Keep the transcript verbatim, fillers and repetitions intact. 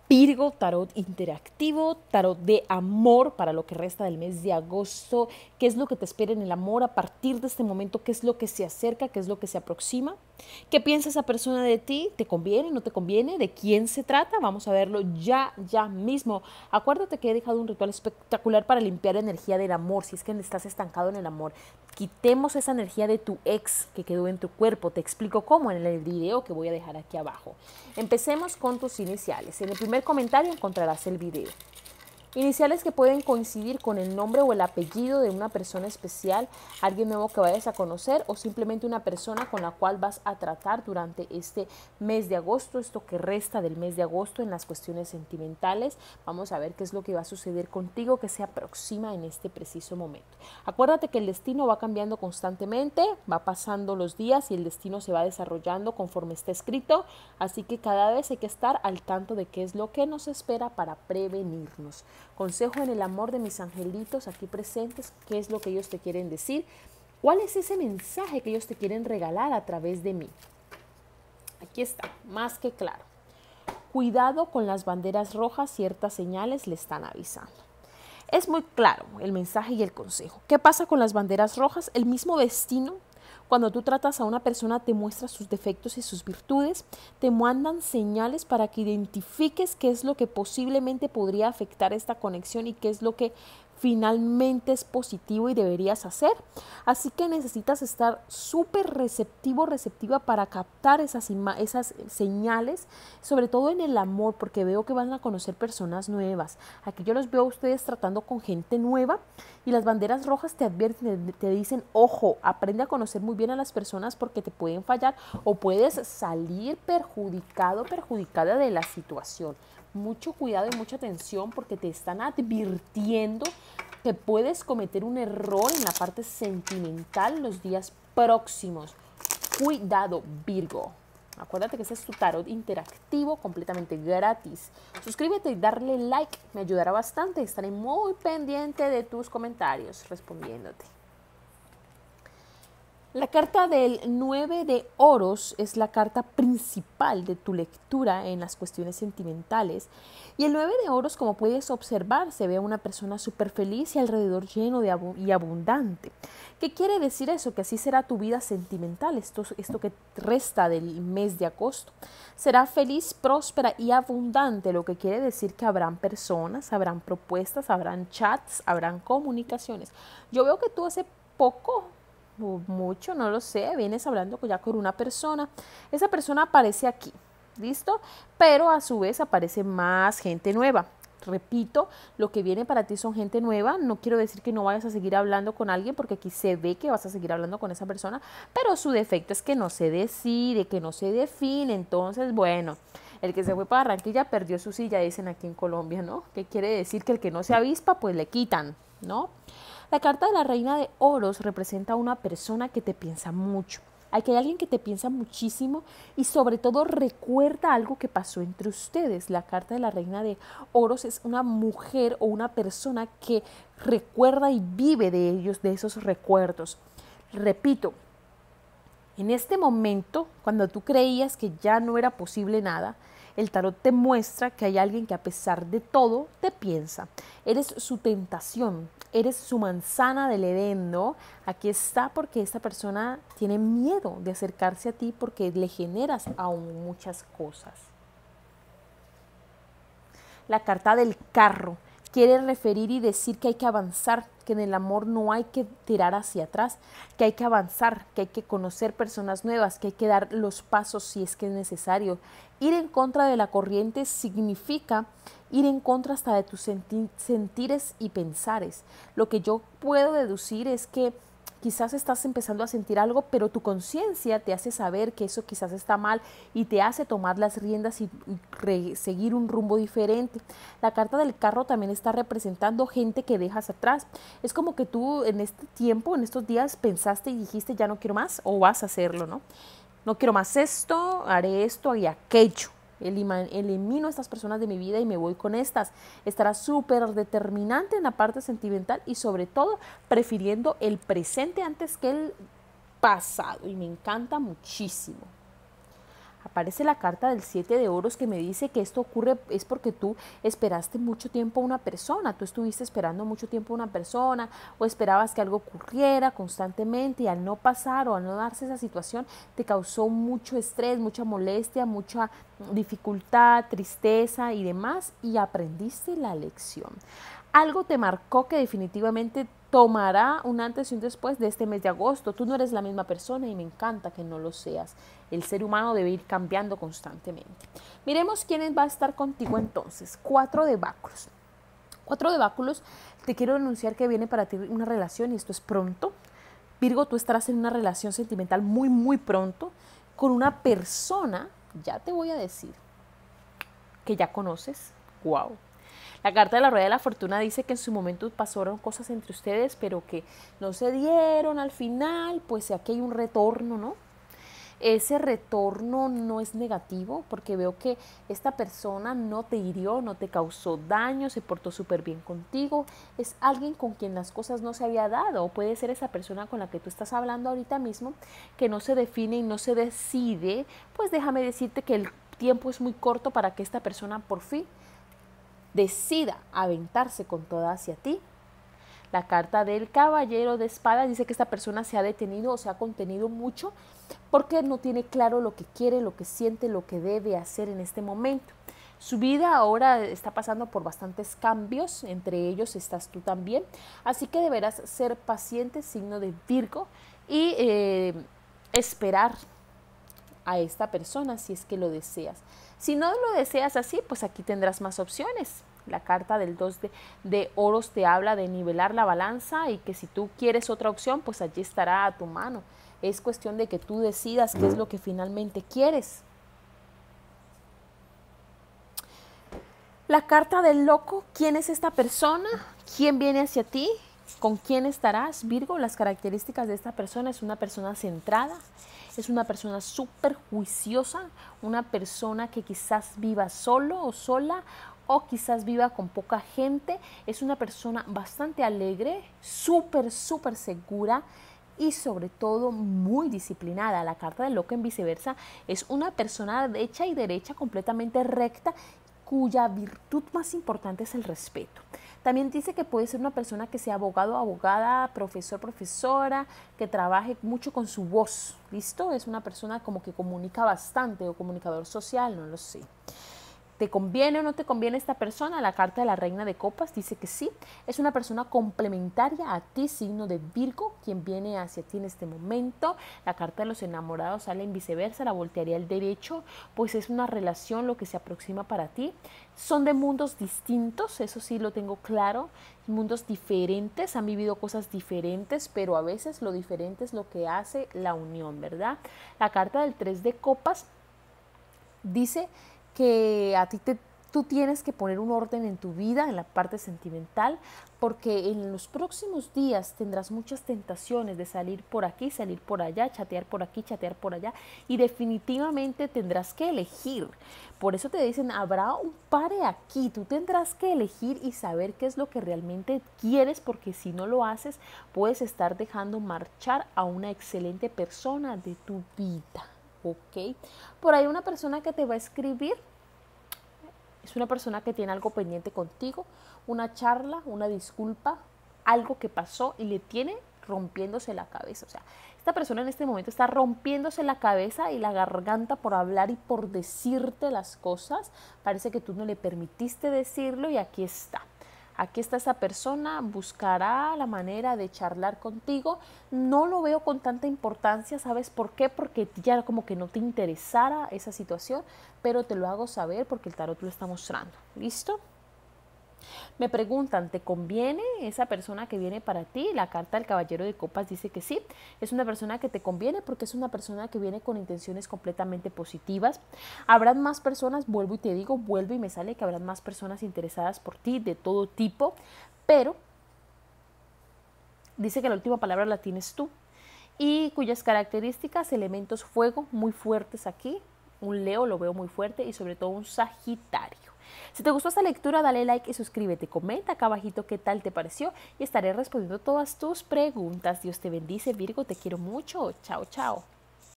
Virgo, tarot interactivo, tarot de amor para lo que resta del mes de agosto. ¿Qué es lo que te espera en el amor a partir de este momento? ¿Qué es lo que se acerca? ¿Qué es lo que se aproxima? ¿Qué piensa esa persona de ti? ¿Te conviene? ¿No te conviene? ¿De quién se trata? Vamos a verlo ya, ya mismo. Acuérdate que he dejado un ritual espectacular para limpiar la energía del amor. Si es que estás estancado en el amor, quitemos esa energía de tu ex que quedó en tu cuerpo. Te explico cómo en el video que voy a dejar aquí abajo. Empecemos con tus iniciales. En el primer comentario encontrarás el video. Iniciales que pueden coincidir con el nombre o el apellido de una persona especial, alguien nuevo que vayas a conocer o simplemente una persona con la cual vas a tratar durante este mes de agosto, esto que resta del mes de agosto en las cuestiones sentimentales. Vamos a ver qué es lo que va a suceder contigo que se aproxima en este preciso momento. Acuérdate que el destino va cambiando constantemente, va pasando los días y el destino se va desarrollando conforme está escrito, así que cada vez hay que estar al tanto de qué es lo que nos espera para prevenirnos. Consejo en el amor de mis angelitos aquí presentes, qué es lo que ellos te quieren decir, cuál es ese mensaje que ellos te quieren regalar a través de mí. Aquí está, más que claro. Cuidado con las banderas rojas, ciertas señales le están avisando. Es muy claro el mensaje y el consejo. ¿Qué pasa con las banderas rojas? El mismo destino. Cuando tú tratas a una persona te muestra sus defectos y sus virtudes, te mandan señales para que identifiques qué es lo que posiblemente podría afectar esta conexión y qué es lo que finalmente es positivo y deberías hacer. Así que necesitas estar súper receptivo, receptiva para captar esas, esas señales, sobre todo en el amor, porque veo que van a conocer personas nuevas. Aquí yo los veo a ustedes tratando con gente nueva y las banderas rojas te advierten, te dicen, ojo, aprende a conocer muy bien a las personas porque te pueden fallar o puedes salir perjudicado, perjudicada de la situación. Mucho cuidado y mucha atención porque te están advirtiendo que puedes cometer un error en la parte sentimental los días próximos. Cuidado, Virgo. Acuérdate que este es tu tarot interactivo completamente gratis. Suscríbete y darle like, me ayudará bastante. Estaré muy pendiente de tus comentarios respondiéndote. La carta del nueve de oros es la carta principal de tu lectura en las cuestiones sentimentales. Y el nueve de oros, como puedes observar, se ve a una persona súper feliz y alrededor lleno de abu y abundante. ¿Qué quiere decir eso? Que así será tu vida sentimental, esto, esto que resta del mes de agosto. Será feliz, próspera y abundante, lo que quiere decir que habrán personas, habrán propuestas, habrán chats, habrán comunicaciones. Yo veo que tú hace poco... mucho, no lo sé, vienes hablando ya con una persona, esa persona aparece aquí, ¿listo? Pero a su vez aparece más gente nueva. Repito, lo que viene para ti son gente nueva, no quiero decir que no vayas a seguir hablando con alguien porque aquí se ve que vas a seguir hablando con esa persona, pero su defecto es que no se decide, que no se define, entonces bueno, el que se fue para Barranquilla perdió su silla, dicen aquí en Colombia, ¿no? ¿Qué quiere decir? Que el que no se avispa, pues le quitan, ¿no? La carta de la reina de oros representa a una persona que te piensa mucho. Aquí hay alguien que te piensa muchísimo y sobre todo recuerda algo que pasó entre ustedes. La carta de la reina de oros es una mujer o una persona que recuerda y vive de ellos, de esos recuerdos. Repito, en este momento, cuando tú creías que ya no era posible nada, el tarot te muestra que hay alguien que a pesar de todo te piensa. Eres su tentación, eres su manzana del Edén, ¿no? Aquí está porque esta persona tiene miedo de acercarse a ti porque le generas aún muchas cosas. La carta del carro quiere referir y decir que hay que avanzar, que en el amor no hay que tirar hacia atrás, que hay que avanzar, que hay que conocer personas nuevas, que hay que dar los pasos si es que es necesario. Ir en contra de la corriente significa ir en contra hasta de tus senti- sentires y pensares. Lo que yo puedo deducir es que quizás estás empezando a sentir algo, pero tu conciencia te hace saber que eso quizás está mal y te hace tomar las riendas y, y seguir un rumbo diferente. La carta del carro también está representando gente que dejas atrás. Es como que tú en este tiempo, en estos días, pensaste y dijiste ya no quiero más o vas a hacerlo, ¿no? No quiero más esto, haré esto y aquello. Elimino a estas personas de mi vida y me voy con estas. Estará súper determinante en la parte sentimental y sobre todo prefiriendo el presente antes que el pasado. Y me encanta muchísimo. Aparece la carta del siete de oros que me dice que esto ocurre es porque tú esperaste mucho tiempo a una persona, tú estuviste esperando mucho tiempo a una persona o esperabas que algo ocurriera constantemente y al no pasar o al no darse esa situación te causó mucho estrés, mucha molestia, mucha dificultad, tristeza y demás y aprendiste la lección. Algo te marcó que definitivamente tomará un antes y un después de este mes de agosto. Tú no eres la misma persona y me encanta que no lo seas. El ser humano debe ir cambiando constantemente. Miremos quién va a estar contigo entonces. Cuatro de báculos. Cuatro de báculos, te quiero anunciar que viene para ti una relación y esto es pronto. Virgo, tú estarás en una relación sentimental muy, muy pronto con una persona, ya te voy a decir, que ya conoces. Wow. La carta de la rueda de la fortuna dice que en su momento pasaron cosas entre ustedes, pero que no se dieron al final, pues aquí hay un retorno, ¿no? Ese retorno no es negativo porque veo que esta persona no te hirió, no te causó daño, se portó súper bien contigo. Es alguien con quien las cosas no se había dado o puede ser esa persona con la que tú estás hablando ahorita mismo que no se define y no se decide. Pues déjame decirte que el tiempo es muy corto para que esta persona por fin decida aventarse con toda hacia ti. La carta del caballero de espadas dice que esta persona se ha detenido o se ha contenido mucho porque no tiene claro lo que quiere, lo que siente, lo que debe hacer en este momento. Su vida ahora está pasando por bastantes cambios, entre ellos estás tú también, así que deberás ser paciente, signo de Virgo, y eh, esperar a esta persona si es que lo deseas. Si no lo deseas así, pues aquí tendrás más opciones. La carta del dos de, de oros te habla de nivelar la balanza y que si tú quieres otra opción, pues allí estará a tu mano. Es cuestión de que tú decidas qué es lo que finalmente quieres. La carta del loco, ¿quién es esta persona? ¿Quién viene hacia ti? ¿Con quién estarás? Virgo, las características de esta persona es una persona centrada, es una persona súper juiciosa, una persona que quizás viva solo o sola o quizás viva con poca gente, es una persona bastante alegre, súper, súper segura y sobre todo muy disciplinada. La carta del loco en viceversa es una persona hecha y derecha, completamente recta, cuya virtud más importante es el respeto. También dice que puede ser una persona que sea abogado, abogada, profesor, profesora, que trabaje mucho con su voz, ¿listo? Es una persona como que comunica bastante o comunicador social, no lo sé. ¿Te conviene o no te conviene esta persona? La carta de la reina de copas dice que sí. Es una persona complementaria a ti, signo de Virgo, quien viene hacia ti en este momento. La carta de los enamorados sale en viceversa, la voltearía al derecho, pues es una relación lo que se aproxima para ti. Son de mundos distintos, eso sí lo tengo claro, mundos diferentes, han vivido cosas diferentes, pero a veces lo diferente es lo que hace la unión, ¿verdad? La carta del tres de copas dice que a ti te, tú tienes que poner un orden en tu vida, en la parte sentimental, porque en los próximos días tendrás muchas tentaciones de salir por aquí, salir por allá, chatear por aquí, chatear por allá, y definitivamente tendrás que elegir. Por eso te dicen, habrá un pare aquí, tú tendrás que elegir y saber qué es lo que realmente quieres, porque si no lo haces, puedes estar dejando marchar a una excelente persona de tu vida. ¿Ok? Por ahí una persona que te va a escribir es una persona que tiene algo pendiente contigo, una charla, una disculpa, algo que pasó y le tiene rompiéndose la cabeza. O sea, esta persona en este momento está rompiéndose la cabeza y la garganta por hablar y por decirte las cosas. Parece que tú no le permitiste decirlo y aquí está. Aquí está esa persona, buscará la manera de charlar contigo. No lo veo con tanta importancia, ¿sabes por qué? Porque ya como que no te interesara esa situación, pero te lo hago saber porque el tarot lo está mostrando. ¿Listo? Me preguntan, ¿te conviene esa persona que viene para ti? La carta del caballero de copas dice que sí, es una persona que te conviene porque es una persona que viene con intenciones completamente positivas. Habrán más personas, vuelvo y te digo, vuelvo y me sale que habrán más personas interesadas por ti de todo tipo, pero dice que la última palabra la tienes tú y cuyas características, elementos fuego muy fuertes aquí, un Leo lo veo muy fuerte y sobre todo un Sagitario. Si te gustó esta lectura, dale like y suscríbete. Comenta acá abajito qué tal te pareció y estaré respondiendo todas tus preguntas. Dios te bendice, Virgo, te quiero mucho. Chao, chao.